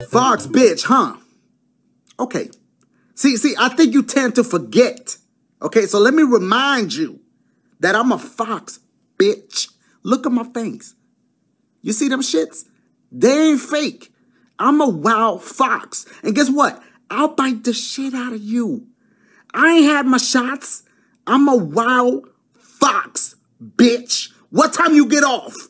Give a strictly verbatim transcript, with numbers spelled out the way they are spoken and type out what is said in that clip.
Fox, bitch, huh? Okay. See, see, I think you tend to forget. Okay, so let me remind you that I'm a fox, bitch. Look at my fangs. You see them shits? They ain't fake. I'm a wild fox. And guess what? I'll bite the shit out of you. I ain't had my shots. I'm a wild fox, bitch. What time you get off?